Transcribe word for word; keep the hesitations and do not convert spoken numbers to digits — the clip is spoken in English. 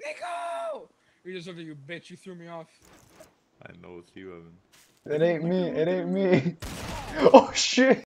Nico! You just looked at you, bitch. You threw me off. I know it's you, Evan. It ain't me. It ain't me. Oh shit.